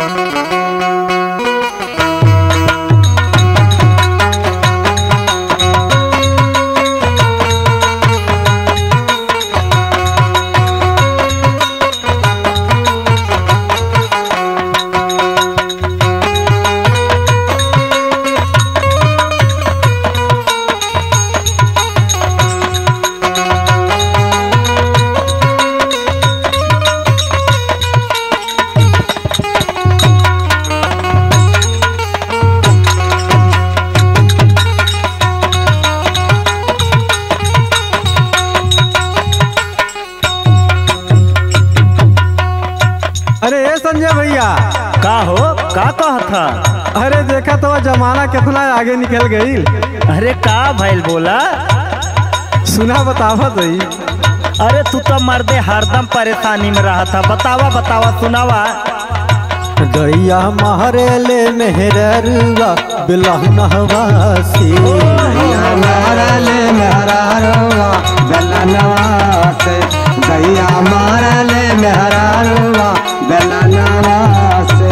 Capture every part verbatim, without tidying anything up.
अरे ए संजय भैया, का हो का कहा था? अरे देखा तो जमाना कितना आगे निकल गई। अरे का भइल बोला? सुना बतावा तो ही। अरे तू तो मर्दे हरदम परेशानी में रहा था। बतावा बतावा सुनावा। गैया मारे ले मेहररुआ बिलहनवा से, गैया मारे ले मेहररुआ बिलहनवा से, गैया मारे ले मेहररुआ बिलहनवा से।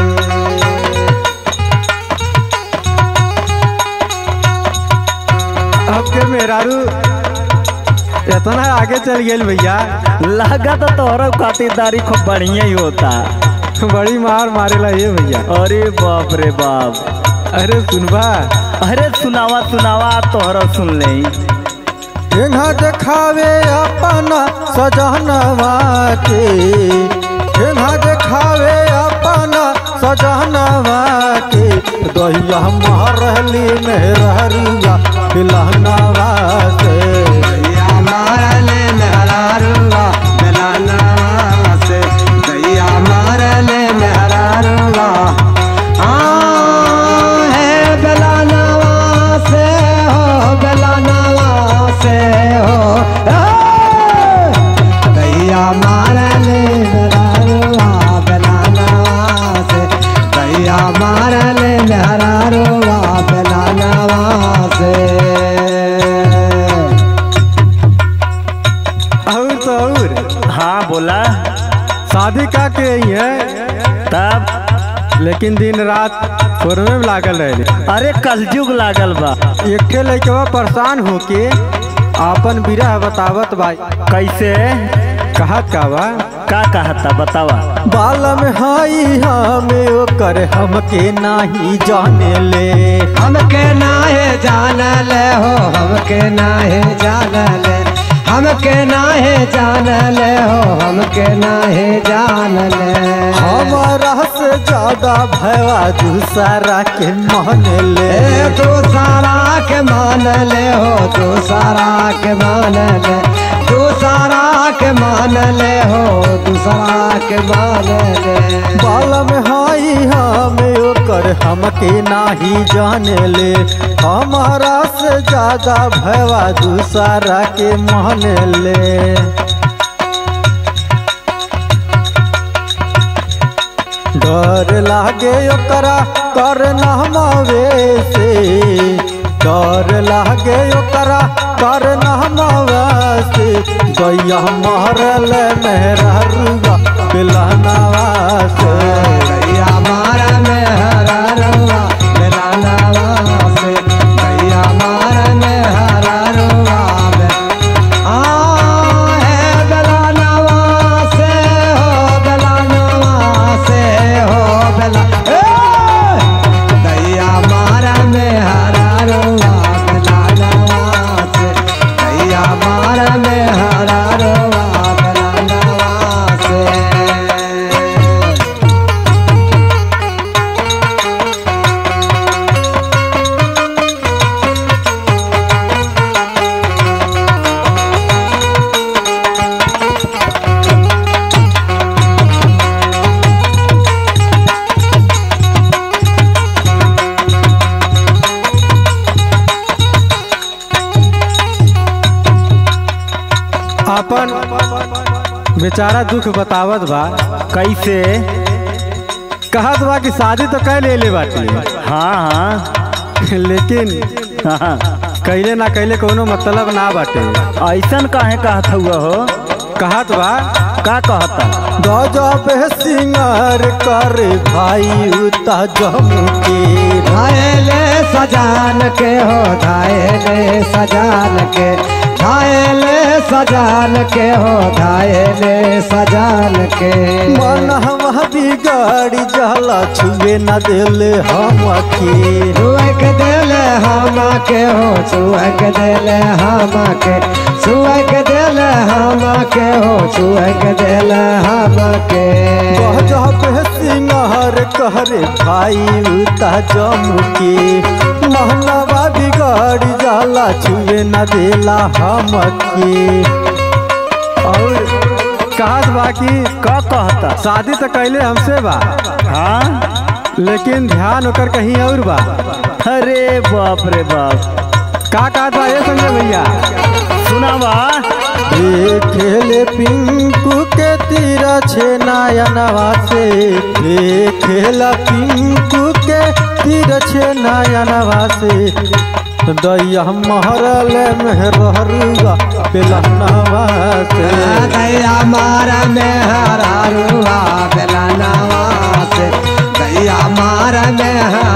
अब के मेहरारू इतना आगे चल गए भैया। लगा तो तोहरा खातिरदारी खूब बढ़िया ही होता। बड़ी मार मारेला ये भैया। अरे बाप रे बाप। अरे सुनबा। अरे सुनावा सुनावा तोहरा सुन ले। एंगा देखावे अपना सजनवा के, एंगा देखावे अपना सजनवा के, दहिया मारली मेहररुआ बिलहनवा से, गैया मारले मेहररुआ बिलहनवा से, गैया मारले मेहररुआ हाँ है बिलहनवा से हो, बिलहनवा से हो। गैया मारले मेहररुआ बिलहनवा से, गैया मारले मेहररुआ बिलहनवा से। और तो और हाँ बोला। शादी का के ही है तब लेकिन दिन रात फोरवे में लागल रहे। अरे कलयुग लागल बा। एक लड़कवा परेशान होके आपन बिरह बतावत बा। कैसे? कहत का बा? का कहता बतावा। बाल में हाई हमें ओकर हमके नाही जाने ले, हमके नाहे जान ले हो, हमके नाहे जान ले, हमके नाहे जान ले हो, हमके नाहे जान ले। हमारा से ज्यादा भैया दूसरा के मान ले, ए दूसरा के मान ले हो, दूसरा के मान ले, दूसरा के मान ले हो, दूसरा के मान ले। बाल में हाई हमें ओकर हमके नाही जाने ले, हमारा से ज्यादा भैया दूसरा के मान ले। डर लागे ओकरा करना मावे से, डर लागे ओकरा करना मावे से, गैया मारल मेहररुआ बिलहनवा से, गैया मार मेहररुआ बिलहनवा से, गैया मार मेहररुआ हाँ है बिलहनवा से हो, बिलहनवा से हो बिला गैया मार मेहररुआ बिलहनवा से, गैया मार मेहररुआ बिलहनवा से। अपन बेचारा दुख बतावत बा। कैसे? कहत बा कि शादी तो कर ले ले बाटी, हाँ हाँ लेकिन हाँ। कैले ना कैले कोनो मतलब ना बाटे। ऐसन काहे कहत हुआ हो? कहत बा का कहता? गजब सिंगार कर भाई उता जमुके। धायले सजान के हो धायले सजान के, धायले सजान के हो धायले सजान के। मन हम बिगाड़ी जाला छुए न दिले हम के। छुअक दिले हम के हो छुअक दिले हम के, छुअक दिले हम के हो छुअक दिले हम के। गजब सिंगार करे भाई उता जमुके। महनवा बिगाड़ी जाला छुए न देला हम के। और कहत बाकी का कहता? शादी तो कैले हमसे बा, हाँ लेकिन ध्यान होकर कहीं और बा। अरे बाप रे बाप, का कहत बा ये संजय भैया? सुनावा। खेले पिंकू के तीरा छे नयनवा से। खेला पिंकू के तीरा छे नयनवा से। दैया महरल मेहरुआ पेलनवा से। दैया मार मेहरुआ पेलनवा से, दैया मार मेहर